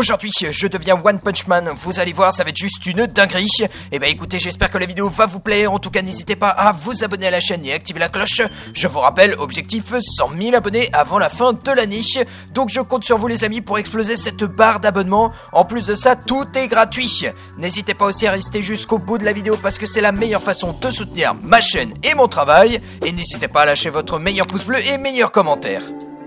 Aujourd'hui, je deviens One Punch Man. Vous allez voir, ça va être juste une dinguerie. Et bah écoutez, j'espère que la vidéo va vous plaire. En tout cas, n'hésitez pas à vous abonner à la chaîne et activer la cloche. Je vous rappelle, objectif 100 000 abonnés avant la fin de l'année. Donc je compte sur vous les amis pour exploser cette barre d'abonnement. En plus de ça, tout est gratuit. N'hésitez pas aussi à rester jusqu'au bout de la vidéo parce que c'est la meilleure façon de soutenir ma chaîne et mon travail. Et n'hésitez pas à lâcher votre meilleur pouce bleu et meilleur commentaire.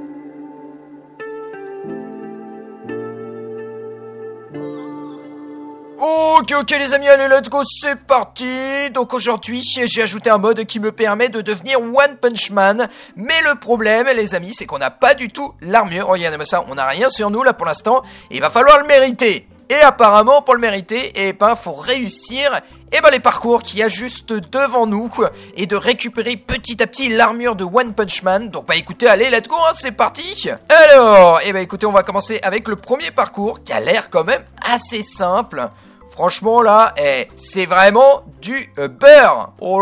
Ok les amis, allez let's go, c'est parti. Donc aujourd'hui j'ai ajouté un mode qui me permet de devenir One Punch Man. Mais le problème les amis, c'est qu'on n'a pas du tout l'armure. Regardez-moi ça, on n'a rien sur nous là pour l'instant. Il va falloir le mériter. Et apparemment pour le mériter, faut réussir les parcours qu'il y a juste devant nous et de récupérer petit à petit l'armure de One Punch Man. Donc écoutez, allez let's go, c'est parti. Alors, écoutez, on va commencer avec le premier parcours qui a l'air quand même assez simple. Franchement là, c'est vraiment du beurre. Oh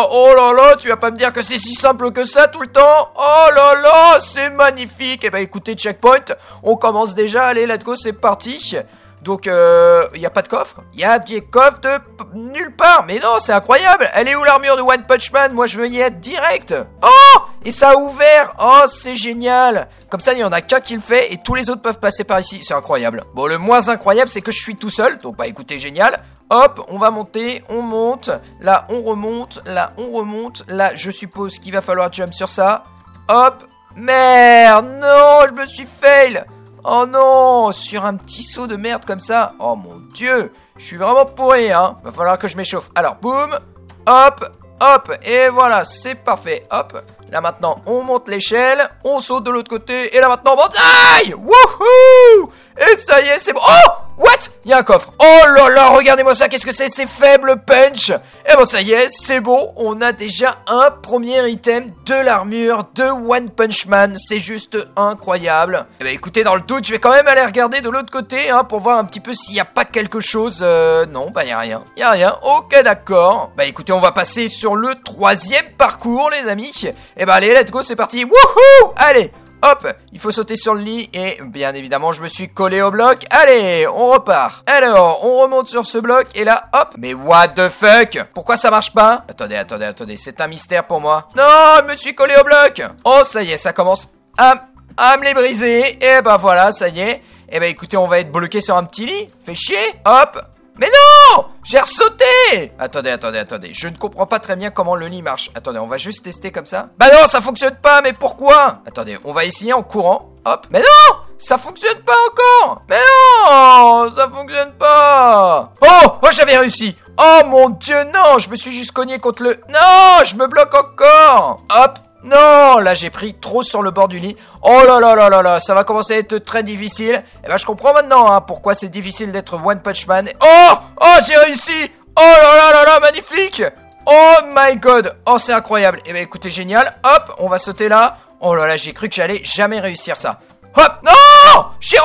là là, tu vas pas me dire que c'est si simple que ça tout le temps. Oh là là, c'est magnifique. Écoutez, checkpoint, on commence déjà, allez let's go, c'est parti. Donc, y a pas de coffre. Il y a des coffres de nulle part. Mais non, c'est incroyable. Elle est où l'armure de One Punch Man? Moi, je veux y être direct. Oh! Et ça a ouvert. Oh, c'est génial. Comme ça, il y en a qu'un qui le fait et tous les autres peuvent passer par ici. C'est incroyable. Bon, le moins incroyable, c'est que je suis tout seul. Donc, écoutez, génial. Hop, on va monter, on monte. Là, on remonte. Là, on remonte. Là, je suppose qu'il va falloir jump sur ça. Hop. Merde. Non, je me suis fail. Oh non, sur un petit seau de merde comme ça. Oh mon dieu, je suis vraiment pourri, hein. Va falloir que je m'échauffe. Alors, boum, hop, hop, et voilà, c'est parfait. Hop, là maintenant, on monte l'échelle, on saute de l'autre côté, et là maintenant, on monte. Aïe, wouhou. Et ça y est, c'est bon. Oh, what? Il y a un coffre. Oh là là, regardez-moi ça, qu'est-ce que c'est? C'est faible punch. Et bon, ça y est, c'est bon. On a déjà un premier item de l'armure de One Punch Man. C'est juste incroyable. Écoutez, dans le doute, je vais quand même aller regarder de l'autre côté, hein, pour voir un petit peu s'il n'y a pas quelque chose. Non, il n'y a rien. Il n'y a rien. Ok, d'accord. Écoutez, on va passer sur le troisième parcours, les amis. Allez, let's go, c'est parti. Wouhou! Allez! Hop, il faut sauter sur le lit et bien évidemment je me suis collé au bloc. Allez, on repart. Alors, on remonte sur ce bloc et là, hop. Mais what the fuck? Pourquoi ça marche pas? Attendez, c'est un mystère pour moi. Non, je me suis collé au bloc. Oh, ça y est, ça commence à me les briser. Et voilà, ça y est. Écoutez, on va être bloqué sur un petit lit. Fait chier. Hop. Mais non! J'ai ressauté! Attendez, je ne comprends pas très bien comment le lit marche. Attendez, on va juste tester comme ça. Bah non, ça fonctionne pas, mais pourquoi? Attendez, on va essayer en courant. Hop. Mais non! Ça fonctionne pas encore! Mais non! Ça fonctionne pas! Oh, j'avais réussi! Oh mon dieu, non! Je me suis juste cogné contre le... Non! Je me bloque encore! Hop! Non, là j'ai pris trop sur le bord du lit. Oh là là, ça va commencer à être très difficile. Je comprends maintenant hein, pourquoi c'est difficile d'être One Punch Man. Oh, j'ai réussi. Oh là, magnifique. Oh my god. Oh, c'est incroyable. Écoutez, génial. Hop, on va sauter là. Oh là là, j'ai cru que j'allais jamais réussir ça. Hop, non.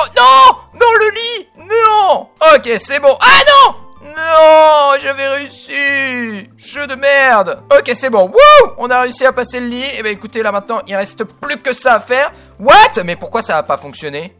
Non, le lit. Non. Ok, c'est bon. Ah non. Non, j'avais réussi. Jeu de merde. Ok, c'est bon. Wouh, on a réussi à passer le lit. Écoutez, là maintenant, il reste plus que ça à faire. What? Mais pourquoi ça n'a pas fonctionné?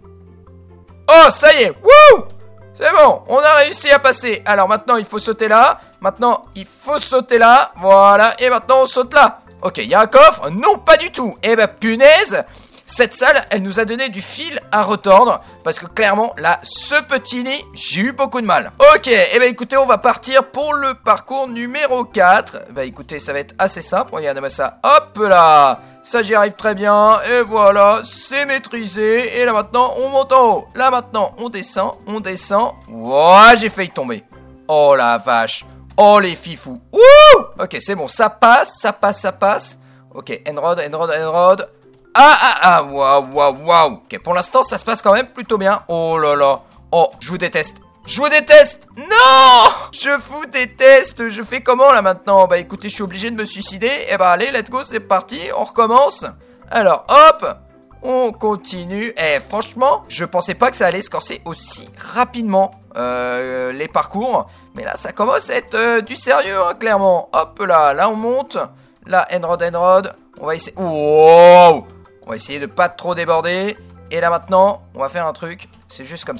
Oh, ça y est. Wouh, c'est bon, on a réussi à passer. Alors maintenant, il faut sauter là. Maintenant, il faut sauter là. Voilà, et maintenant, on saute là. Ok, il y a un coffre? Non, pas du tout. Punaise. Cette salle, elle nous a donné du fil à retordre. Parce que clairement, là, ce petit lit, j'ai eu beaucoup de mal. Ok, écoutez, on va partir pour le parcours numéro 4. Écoutez, ça va être assez simple. Regardez-moi ça. Hop là. Ça, j'y arrive très bien. Et voilà, c'est maîtrisé. Et là, maintenant, on monte en haut. Là, maintenant, on descend. Ouah, j'ai failli tomber. Oh la vache. Oh les fifous. Ouh. Ok, c'est bon, ça passe. Ok, Enrod. Waouh. Ok, pour l'instant, ça se passe quand même plutôt bien. Oh là là. Oh, je vous déteste. Non! Je vous déteste. Je fais comment là maintenant? Écoutez, je suis obligé de me suicider. Allez, let's go, c'est parti. On recommence. Alors, hop. On continue. Franchement, je pensais pas que ça allait se corser aussi rapidement. Les parcours. Mais là, ça commence à être du sérieux, hein, clairement. Hop là. Là, on monte. Là, Enrod. On va essayer. Wow! On va essayer de pas trop déborder. Et là maintenant, on va faire un truc. C'est juste comme ça.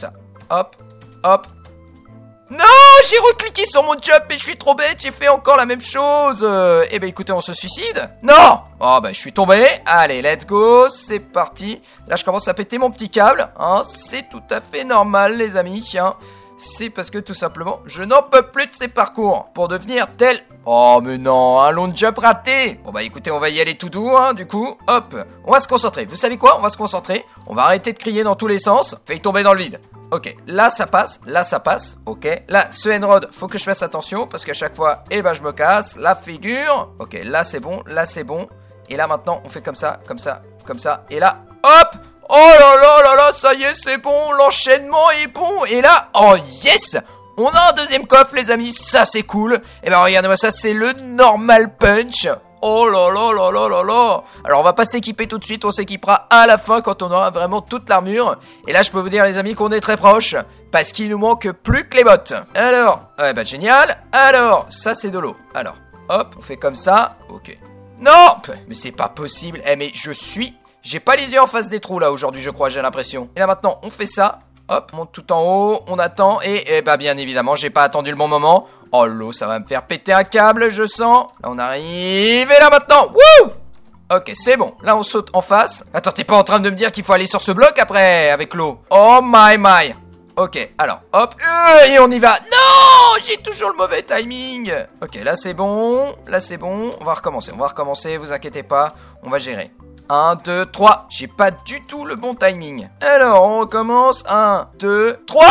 hop, hop. Non, j'ai recliqué sur mon jump et je suis trop bête, j'ai fait encore la même chose. Eh ben écoutez, on se suicide? Non. Oh bah je suis tombé. Allez, let's go, c'est parti. Là je commence à péter mon petit câble, hein. C'est tout à fait normal les amis, hein. C'est parce que tout simplement, je n'en peux plus de ces parcours pour devenir tel... Oh mais non, un long jump raté. Bon bah écoutez, on va y aller tout doux, hein, du coup, hop. On va se concentrer, vous savez quoi? On va se concentrer. On va arrêter de crier dans tous les sens. Faille tomber dans le vide. Ok, là ça passe, ok. Là, ce Enrod, faut que je fasse attention, parce qu'à chaque fois, eh ben je me casse la figure. Ok, là c'est bon, Et là maintenant, on fait comme ça, et là, hop. Oh là là là là, ça y est, c'est bon, l'enchaînement est bon. Et là, oh yes, on a un deuxième coffre les amis, ça c'est cool. Et ben regardez-moi ça, c'est le normal punch. Oh là là là là là là. Alors on va pas s'équiper tout de suite, on s'équipera à la fin quand on aura vraiment toute l'armure. Et là je peux vous dire les amis qu'on est très proche, parce qu'il nous manque plus que les bottes. Alors, bah génial. Alors, ça c'est de l'eau. Alors, hop, on fait comme ça, ok. Non, mais c'est pas possible. Mais j'ai pas les yeux en face des trous là aujourd'hui je crois, j'ai l'impression. Et là maintenant on fait ça. Hop, on monte tout en haut, on attend et bah bien évidemment j'ai pas attendu le bon moment. Oh l'eau, ça va me faire péter un câble, je sens. Là on arrive et là maintenant, wouh. Ok, c'est bon, là on saute en face. Attends, t'es pas en train de me dire qu'il faut aller sur ce bloc après avec l'eau? Oh my. Ok, alors hop, et on y va. Non, j'ai toujours le mauvais timing. Ok, là c'est bon, on va recommencer, vous inquiétez pas, on va gérer. 1, 2, 3. J'ai pas du tout le bon timing. Alors, on recommence. 1, 2, 3.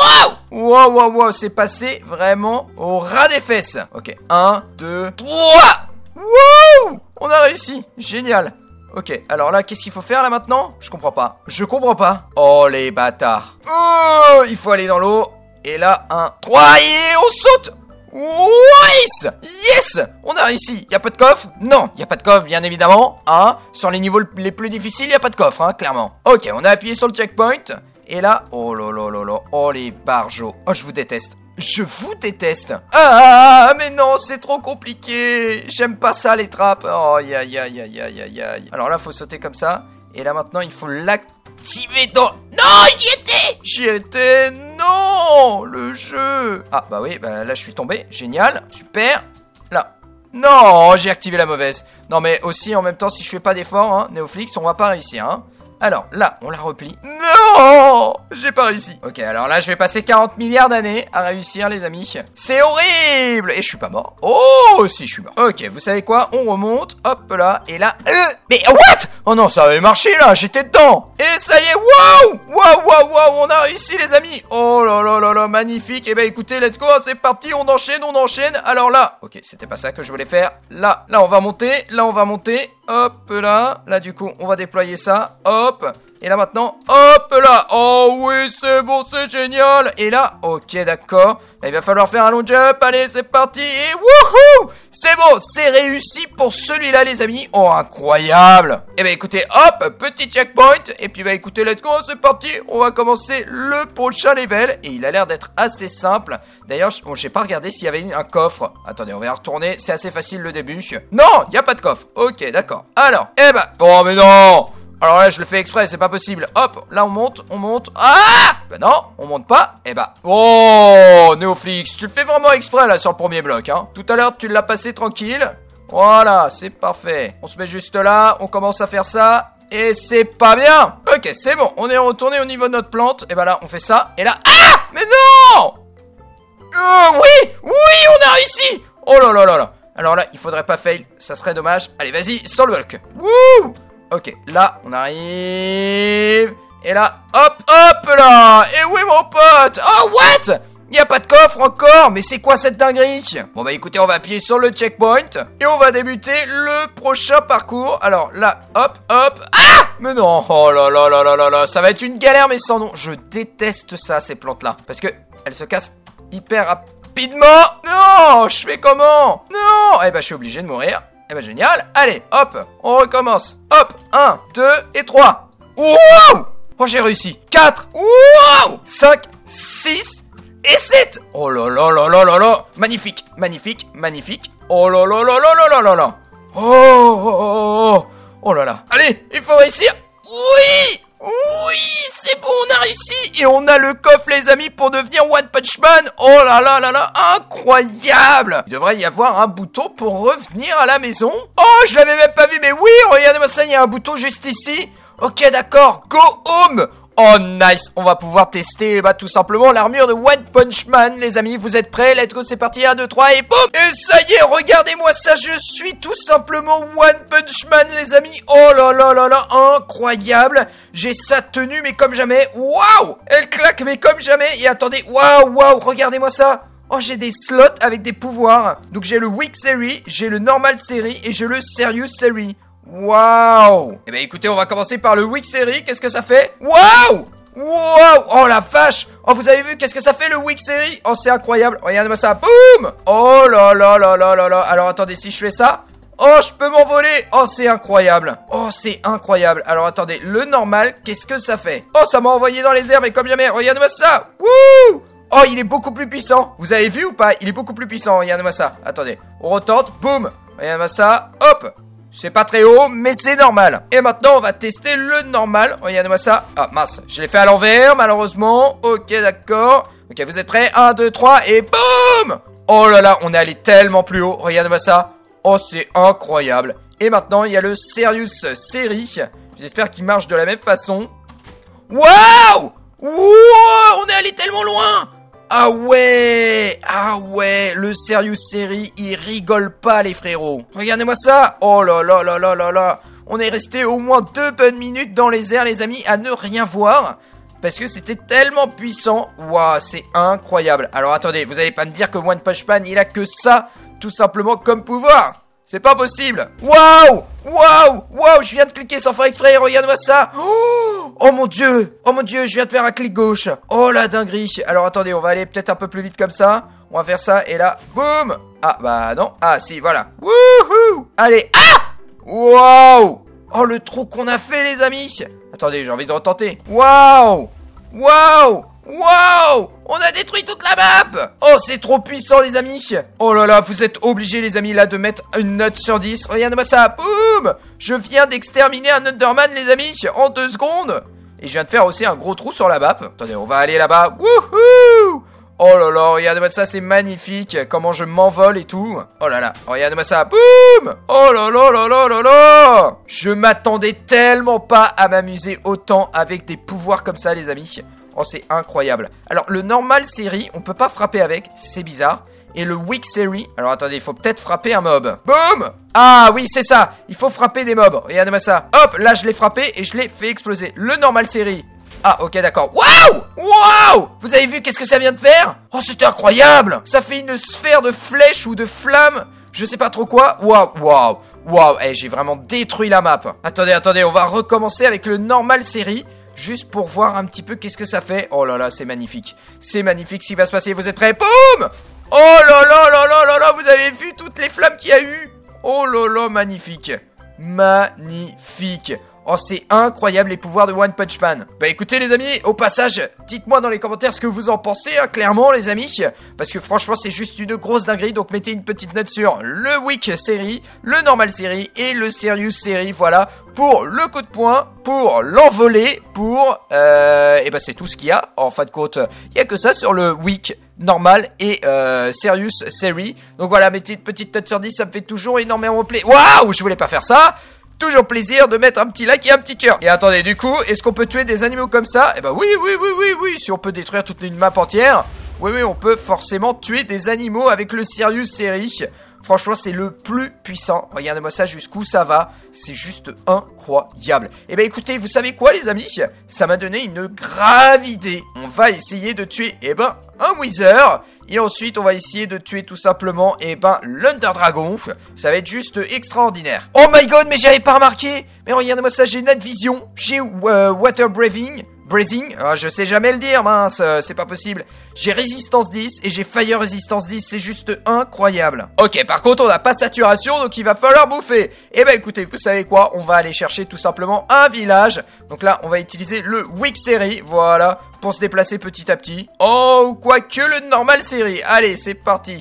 Wow, c'est passé vraiment au ras des fesses. Ok, 1, 2, 3. Wow, on a réussi. Génial. Ok, alors là, qu'est-ce qu'il faut faire là maintenant? Je comprends pas. Oh, les bâtards. Oh, il faut aller dans l'eau. Et là, 1, 3. Et on saute. Yes, on a réussi. Y a pas de coffre? Non, y a pas de coffre bien évidemment, hein. Sur les niveaux les plus difficiles, y a pas de coffre, hein, clairement. Ok, on a appuyé sur le checkpoint. Et là, oh là là là là, oh les barjots. Oh, je vous déteste. Ah, mais non, c'est trop compliqué. J'aime pas ça les trappes. Oh, aïe. Alors là, faut sauter comme ça. Et là maintenant, il faut l'activer dans... Non, j'y étais. Non, le jeu. Ah bah oui, bah là je suis tombé, génial, super. Là, non, j'ai activé la mauvaise. Non mais aussi en même temps si je fais pas d'effort, hein, Néoflix, on va pas réussir, hein. Alors là, on la replie. Non, j'ai pas réussi. Ok, alors là je vais passer 40 milliards d'années à réussir les amis. C'est horrible. Et je suis pas mort. Oh si, je suis mort. Ok, vous savez quoi? On remonte, hop là, et là... Mais what? Oh non, ça avait marché là, j'étais dedans. Et ça y est, waouh, on a réussi les amis. Oh là là là là, magnifique. Et bah écoutez, let's go, c'est parti, on enchaîne. Alors là, ok, c'était pas ça que je voulais faire. Là on va monter, hop là, du coup on va déployer ça, hop. Et là maintenant, hop là. Oh oui, c'est bon, c'est génial. Et là, ok, d'accord. Il va falloir faire un long jump. Allez, c'est parti. Et wouhou, c'est bon, c'est réussi pour celui-là, les amis. Oh, incroyable. Et bah écoutez, hop, petit checkpoint. Et puis bah écoutez, let's go, c'est parti. On va commencer le prochain level. Et il a l'air d'être assez simple. D'ailleurs, bon, j'ai pas regardé s'il y avait un coffre. Attendez, on va y retourner. C'est assez facile le début. Non, il n'y a pas de coffre. Ok, d'accord. Alors, eh bah, oh mais non. Alors là je le fais exprès, c'est pas possible. Hop, là on monte. Ah, bah non, on monte pas. Et bah, oh Néoflix, tu le fais vraiment exprès là sur le premier bloc, hein. Tout à l'heure tu l'as passé tranquille. Voilà, c'est parfait. On se met juste là, on commence à faire ça. Et c'est pas bien. Ok, c'est bon, on est retourné au niveau de notre plante. Et bah là on fait ça, et là, ah, mais non. Oui, on a réussi. Oh là là là là. Alors là, il faudrait pas fail, ça serait dommage. Allez, vas-y, sur le bloc. Wouh. Ok, là, on arrive. Et là, hop là. Et oui, mon pote. Oh, what? Il n'y a pas de coffre encore. Mais c'est quoi cette dinguerie? Bon, bah écoutez, on va appuyer sur le checkpoint. Et on va débuter le prochain parcours. Alors là, hop. Ah, mais non. Oh là là là là là là. Ça va être une galère, mais sans nom. Je déteste ça, ces plantes-là. Parce que elles se cassent hyper rapidement. Non, je fais comment? Non. Eh bah, je suis obligé de mourir. Eh ben génial, allez, hop, on recommence. Hop, 1, 2 et 3. Wow. Oh, j'ai réussi. 4, wow. 5, 6 et 7. Oh là là là là là là. Magnifique. Oh là là là là là là là là. Oh là là. Allez, il faut réussir. Oui! Oui, c'est bon, on a réussi. Et on a le coffre, les amis, pour devenir One Punch Man. Oh là là là là, incroyable. Il devrait y avoir un bouton pour revenir à la maison. Oh, je l'avais même pas vu, mais oui, regardez-moi ça, il y a un bouton juste ici. Ok, d'accord, go home. Oh nice, on va pouvoir tester tout simplement l'armure de One Punch Man, les amis. Vous êtes prêts? Let's go, c'est parti, 1, 2, 3 et boum. Et ça y est, regardez-moi ça, je suis tout simplement One Punch Man, les amis. Oh là là là là, incroyable. J'ai sa tenue, mais comme jamais. Waouh, elle claque, mais comme jamais. Et attendez, waouh, waouh, regardez-moi ça. Oh, j'ai des slots avec des pouvoirs. Donc j'ai le Weak Series, j'ai le Normal Series et j'ai le Serious Series. Waouh. Eh ben écoutez, on va commencer par le Weak Series. Qu'est-ce que ça fait? Waouh. Waouh. Oh la vache. Oh, vous avez vu qu'est-ce que ça fait le Weak Series? Oh, c'est incroyable. Regardez-moi ça. Boum. Oh là là là là là là. Alors attendez, si je fais ça. Oh, je peux m'envoler. Oh, c'est incroyable. Oh, c'est incroyable. Alors attendez, le normal, qu'est-ce que ça fait? Oh, ça m'a envoyé dans les airs, mais comme jamais. Regardez-moi ça. Wouh. Oh, il est beaucoup plus puissant. Vous avez vu ou pas? Il est beaucoup plus puissant. Regardez-moi ça. Attendez, on retente. Boum. Regardez-moi ça. Hop. C'est pas très haut, mais c'est normal. Et maintenant, on va tester le normal. Regardez-moi ça. Ah, mince. Je l'ai fait à l'envers, malheureusement. Ok, d'accord. Ok, vous êtes prêts? 1, 2, 3 et boum. Oh là là, on est allé tellement plus haut. Regardez-moi ça. Oh, c'est incroyable. Et maintenant, il y a le Serious Series. J'espère qu'il marche de la même façon. Waouh! Wow, on est allé tellement loin. Ah ouais, le Serious Series, il rigole pas les frérots. Regardez-moi ça. Oh là là là là là là. On est resté au moins 2 bonnes minutes dans les airs, les amis, à ne rien voir. Parce que c'était tellement puissant. Waouh, c'est incroyable. Alors attendez, vous allez pas me dire que One Punch Man, il a que ça, tout simplement comme pouvoir. C'est pas possible. Waouh, waouh, waouh, je viens de cliquer sans faire exprès, regardez-moi ça. Oh mon dieu, je viens de faire un clic gauche. Oh la dinguerie. Alors attendez, on va aller peut-être un peu plus vite comme ça. On va faire ça et là, boum. Ah bah non, ah si, voilà. Wouhou. Allez, ah. Waouh. Oh le trou qu'on a fait les amis. Attendez, j'ai envie de retenter. Waouh. Waouh. Waouh. On a détruit toute la map. Oh, c'est trop puissant les amis. Oh là là, vous êtes obligés les amis là de mettre une note sur 10. Regardez-moi ça, boum. Je viens d'exterminer un Underman les amis en 2 secondes. Et je viens de faire aussi un gros trou sur la map. Attendez, on va aller là-bas. Wouhou. Oh là là, regardez-moi ça, c'est magnifique. Comment je m'envole et tout. Oh là là, regardez-moi ça, boum. Oh là là là là là là. Je m'attendais tellement pas à m'amuser autant avec des pouvoirs comme ça les amis. Oh, c'est incroyable. Alors, le normal série, on peut pas frapper avec, c'est bizarre. Et le weak série, alors attendez, il faut peut-être frapper un mob. Boum. Ah oui, c'est ça, il faut frapper des mobs. Regardez-moi ça. Hop, là, je l'ai frappé et je l'ai fait exploser. Le normal série. Ah, ok, d'accord. Waouh. Waouh. Vous avez vu qu'est-ce que ça vient de faire? Oh, c'était incroyable. Ça fait une sphère de flèches ou de flammes. Je sais pas trop quoi. Waouh, waouh, waouh. Eh, j'ai vraiment détruit la map. Attendez, on va recommencer avec le normal série. Juste pour voir un petit peu qu'est-ce que ça fait. Oh là là, c'est magnifique. C'est magnifique ce qui va se passer. Vous êtes prêts? Boum. Oh là là là là là là. Vous avez vu toutes les flammes qu'il y a eu? Oh là là, magnifique. Magnifique. Oh, c'est incroyable les pouvoirs de One Punch Man. Bah écoutez les amis, au passage, dites-moi dans les commentaires ce que vous en pensez, hein, clairement les amis. Parce que franchement c'est juste une grosse dinguerie. Donc mettez une petite note sur le Weak Series, le Normal Series et le Serious Series. Voilà, pour le coup de poing, pour l'envolée, pour... et bah c'est tout ce qu'il y a. En fin de compte, il n'y a que ça sur le Weak, Normal et Serious Series. Donc voilà, mettez une petite note sur 10, ça me fait toujours énormément plaisir. Waouh, je voulais pas faire ça. Toujours plaisir de mettre un petit like et un petit cœur. Et attendez, du coup, est-ce qu'on peut tuer des animaux comme ça? Eh bah oui. Si on peut détruire toute une map entière, oui, on peut forcément tuer des animaux avec le Serious Series. Franchement, c'est le plus puissant. Regardez-moi ça, jusqu'où ça va. C'est juste incroyable. Et bah écoutez, vous savez quoi les amis? Ça m'a donné une grave idée. On va essayer de tuer, un Wither. Et ensuite, on va essayer de tuer tout simplement, l'Under Dragon. Ça va être juste extraordinaire. Oh my god, mais j'avais pas remarqué. Mais regardez-moi ça, j'ai Night Vision, j'ai Water Breathing, je sais jamais le dire, mince, c'est pas possible. J'ai Résistance 10 et j'ai Fire Résistance 10, c'est juste incroyable. Ok, par contre, on n'a pas Saturation, donc il va falloir bouffer. Et bah écoutez, vous savez quoi? On va aller chercher tout simplement un village. Donc là, on va utiliser le Weak Series, voilà, pour se déplacer petit à petit. Oh, quoique le Normal Series. Allez, c'est parti.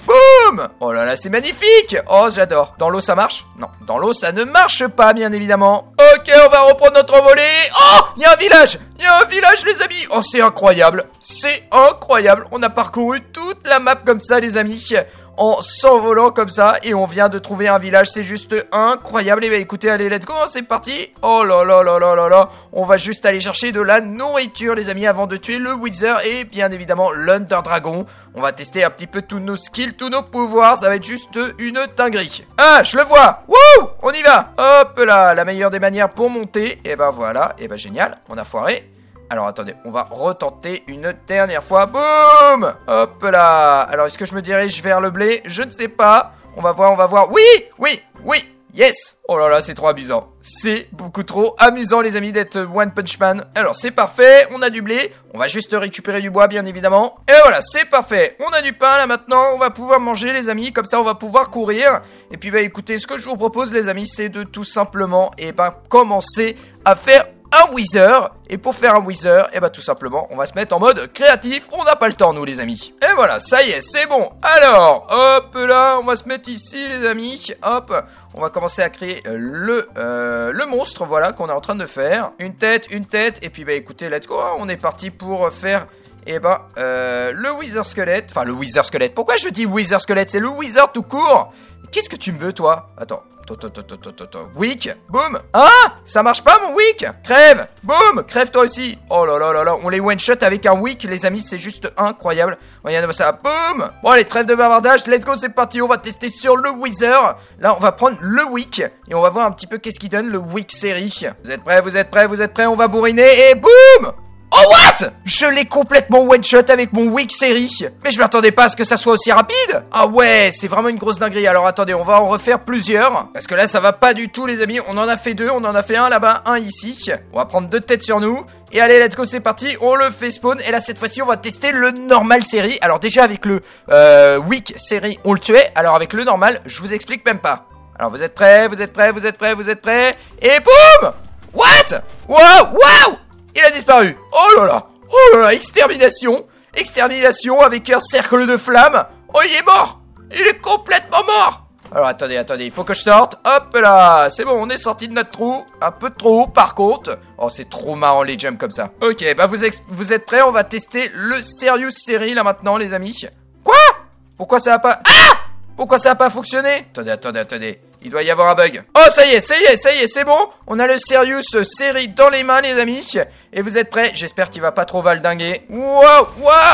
boum. Oh là là, c'est magnifique. Oh, j'adore. Dans l'eau, ça marche? Non, dans l'eau, ça ne marche pas, bien évidemment. Ok, on va reprendre notre envolée. Oh, il y a un village. Il y a un village, les amis. Oh, c'est incroyable. C'est incroyable. On a parcouru toute la map comme ça, les amis, en s'envolant comme ça, et on vient de trouver un village, c'est juste incroyable. Et bah écoutez, allez, let's go, c'est parti. Oh là là là là là là, on va juste aller chercher de la nourriture, les amis, avant de tuer le Wither et bien évidemment l'Under Dragon. On va tester un petit peu tous nos skills, tous nos pouvoirs, ça va être juste une dinguerie. Ah, je le vois. Wouh, on y va. Hop là, la meilleure des manières pour monter. Et bah voilà, et bah génial, on a foiré. Alors attendez, on va retenter une dernière fois. Boum! Hop là. Alors est-ce que je me dirige vers le blé? Je ne sais pas. On va voir, on va voir. Oui! Oui! Oui! Yes! Oh là là, c'est trop amusant. C'est beaucoup trop amusant, les amis, d'être One Punch Man. Alors c'est parfait, on a du blé. On va juste récupérer du bois, bien évidemment. Et voilà, c'est parfait. On a du pain, là, maintenant. On va pouvoir manger, les amis. Comme ça, on va pouvoir courir. Et puis, bah écoutez, ce que je vous propose, les amis, c'est de tout simplement, commencer à faire un Wither. Et pour faire un Wither, et bah tout simplement, on va se mettre en mode créatif. On n'a pas le temps, nous, les amis. Et voilà, ça y est, c'est bon. Alors, hop là, on va se mettre ici, les amis. Hop, on va commencer à créer le monstre, voilà, qu'on est en train de faire. Une tête, et puis bah écoutez, let's go. On est parti pour faire, le Wither Squelette. Enfin, le Wither Squelette. Pourquoi je dis Wither Squelette? C'est le Wither tout court. Qu'est-ce que tu me veux, toi? Attends. Wick, boum. Ah, ça marche pas mon Wick. Crève, boum, crève toi aussi. Oh là là là là, on les one shot avec un Wick, les amis, c'est juste incroyable. Regardez ça, boum. Bon allez, trêve de bavardage, let's go, c'est parti. On va tester sur le Wither. Là, on va prendre le Wick et on va voir un petit peu qu'est-ce qu'il donne, le Wick série. Vous êtes prêts, vous êtes prêts, vous êtes prêts? On va bourriner et boum. Oh what? Je l'ai complètement one-shot avec mon Wick série. Mais je m'attendais pas à ce que ça soit aussi rapide. Ah ouais, c'est vraiment une grosse dinguerie. Alors attendez, on va en refaire plusieurs. Parce que là, ça va pas du tout, les amis. On en a fait deux, on en a fait un là-bas, un ici. On va prendre deux têtes sur nous. Et allez, let's go, c'est parti. On le fait spawn. Et là, cette fois-ci, on va tester le normal série. Alors déjà, avec le Wick série, on le tuait. Alors avec le normal, je vous explique même pas. Alors vous êtes prêts, vous êtes prêts, vous êtes prêts, vous êtes prêts. Et boum. What? Wow, wow. Il a disparu. Oh là là, extermination. Extermination avec un cercle de flammes. Oh, il est mort. Il est complètement mort. Alors, attendez, il faut que je sorte. Hop là, c'est bon, on est sorti de notre trou. Un peu de trou, par contre. Oh, c'est trop marrant, les jumps comme ça. Ok, bah vous êtes prêts? On va tester le Serious Série, là, maintenant, les amis. Quoi? Pourquoi ça a pas... Ah! Pourquoi ça a pas fonctionné? Attendez. Il doit y avoir un bug. Oh, ça y est, c'est bon. On a le Serious série dans les mains, les amis. Et vous êtes prêts? J'espère qu'il va pas trop valdinguer. Wow.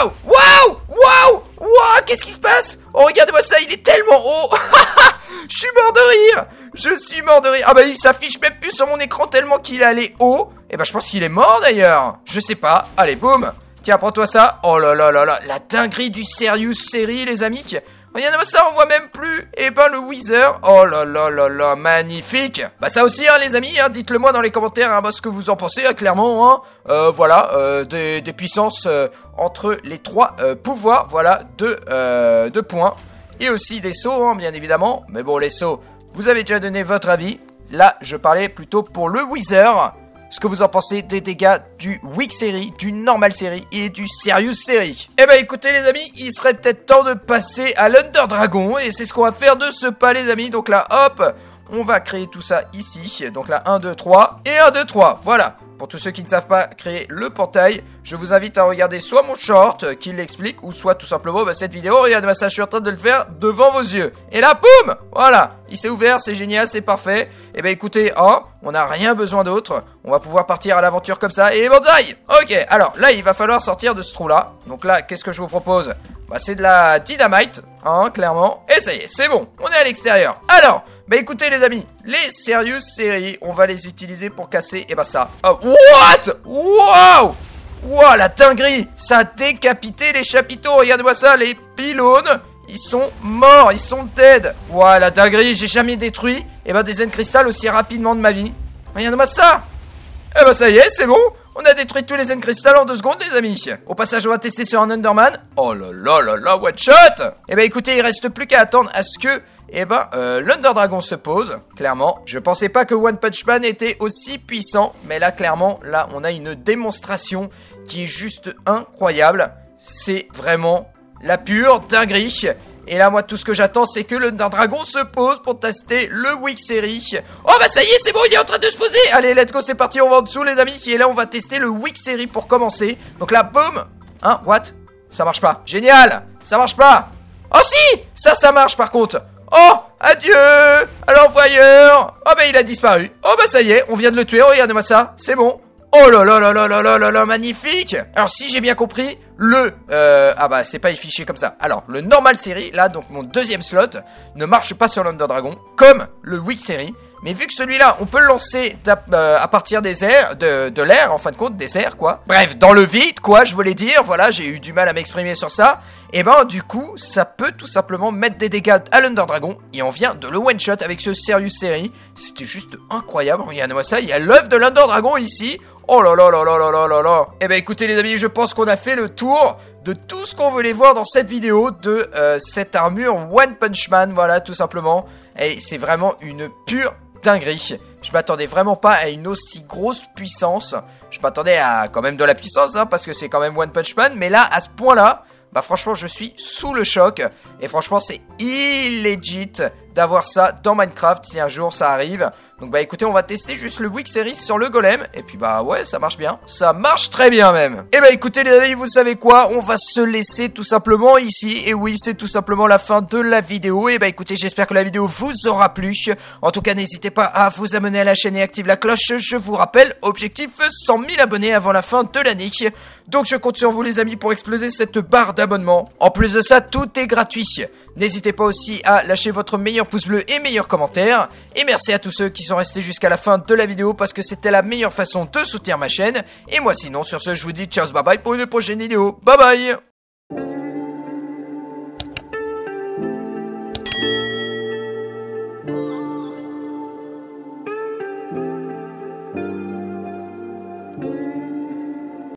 Qu'est-ce qui se passe? Oh, regardez-moi ça, il est tellement haut. Je suis mort de rire. Ah bah, il s'affiche même plus sur mon écran tellement qu'il est allé haut. Et bah, je pense qu'il est mort, d'ailleurs. Je sais pas. Allez, boum. Tiens, prends-toi ça. Oh là là là là. La dinguerie du Serious série, les amis. Regardez-moi ça, on voit même plus. Et ben le Wither. Oh là là là là, magnifique. Bah ça aussi, hein, les amis, hein, dites-le moi dans les commentaires, hein, ce que vous en pensez, hein, clairement. Hein. Voilà, des puissances entre les trois pouvoirs, voilà, de points. Et aussi des sauts, hein, bien évidemment. Mais bon, les sauts, vous avez déjà donné votre avis. Là, je parlais plutôt pour le Wither. Ce que vous en pensez des dégâts du Wick série, du normal série et du Serious série. Eh ben écoutez les amis, il serait peut-être temps de passer à l'Under Dragon. Et c'est ce qu'on va faire de ce pas les amis. Donc là hop, on va créer tout ça ici. Donc là 1, 2, 3 et 1, 2, 3, voilà. Pour tous ceux qui ne savent pas créer le portail, je vous invite à regarder soit mon short qui l'explique, ou soit tout simplement cette vidéo. Regardez ça, je suis en train de le faire devant vos yeux. Et là, boum, voilà, il s'est ouvert, c'est génial, c'est parfait. Et ben écoutez, hein, on n'a rien besoin d'autre. On va pouvoir partir à l'aventure comme ça, et banzai. Ok, alors là, il va falloir sortir de ce trou-là. Donc là, qu'est-ce que je vous propose? Bah c'est de la dynamite, hein, clairement. Et ça y est, c'est bon, on est à l'extérieur. Alors, bah écoutez les amis, les Serious séries, on va les utiliser pour casser, et bah ça. Oh, what? Wow! Wow, la dinguerie! Ça a décapité les chapiteaux, regardez-moi ça, les pylônes, ils sont morts, ils sont dead. Wow, la dinguerie, j'ai jamais détruit, et bah des Zen Crystal aussi rapidement de ma vie. Regardez-moi ça! Et bah ça y est, c'est bon! On a détruit tous les Zen Crystal en 2 secondes, les amis. Au passage, on va tester sur un Underman. Oh là là là là, one shot. Et bah écoutez, il reste plus qu'à attendre à ce que l'Under Dragon se pose, clairement. Je pensais pas que One Punch Man était aussi puissant, mais là, clairement, là, on a une démonstration qui est juste incroyable. C'est vraiment la pure dinguerie. Et là, moi, tout ce que j'attends, c'est que le Dragon se pose pour tester le Week Series. Oh, bah ça y est, c'est bon, il est en train de se poser. Allez, let's go, c'est parti, on va en dessous, les amis. Et là, on va tester le Week Series pour commencer. Donc là, boum. Hein, what? Ça marche pas. Génial. Ça marche pas. Oh si, ça marche par contre. Oh, adieu à l'envoyeur. Oh, bah il a disparu. Oh, bah ça y est, on vient de le tuer, regardez-moi ça. C'est bon. Oh là là là là là là là là, magnifique. Alors si j'ai bien compris, ah bah c'est pas affiché comme ça. Alors le normal série, là donc mon deuxième slot, ne marche pas sur l'Under Dragon, comme le Week série. Mais vu que celui-là, on peut le lancer à partir des airs, de l'air, en fin de compte, des airs, quoi. Bref, dans le vide, quoi, je voulais dire. Voilà, j'ai eu du mal à m'exprimer sur ça. Et ben, du coup, ça peut tout simplement mettre des dégâts à l'Under Dragon. Et on vient de le one-shot avec ce Serious Series. C'était juste incroyable. Regardez-moi ça, il y a l'œuf de l'Under Dragon ici. Oh là là là là là là là là. Eh ben, écoutez, les amis, je pense qu'on a fait le tour de tout ce qu'on voulait voir dans cette vidéo de cette armure One Punch Man. Voilà, tout simplement. Et c'est vraiment une pure dinguerie. Je m'attendais vraiment pas à une aussi grosse puissance. Je m'attendais à quand même de la puissance, hein, parce que c'est quand même One Punch Man. Mais là, à ce point-là, bah franchement, je suis sous le choc. Et franchement, c'est illégit d'avoir ça dans Minecraft si un jour ça arrive. Donc bah écoutez, on va tester juste le Week Series sur le golem. Et puis bah ouais, ça marche bien. Ça marche très bien même. Et bah écoutez les amis, vous savez quoi? On va se laisser tout simplement ici. Et oui, c'est tout simplement la fin de la vidéo. Et bah écoutez, j'espère que la vidéo vous aura plu. En tout cas, n'hésitez pas à vous abonner à la chaîne et activer la cloche. Je vous rappelle, objectif 100 000 abonnés avant la fin de l'année. Donc je compte sur vous les amis pour exploser cette barre d'abonnement. En plus de ça, tout est gratuit. N'hésitez pas aussi à lâcher votre meilleur pouce bleu et meilleur commentaire. Et merci à tous ceux qui sont restés jusqu'à la fin de la vidéo parce que c'était la meilleure façon de soutenir ma chaîne. Et moi sinon, sur ce, je vous dis ciao, bye bye pour une prochaine vidéo. Bye bye.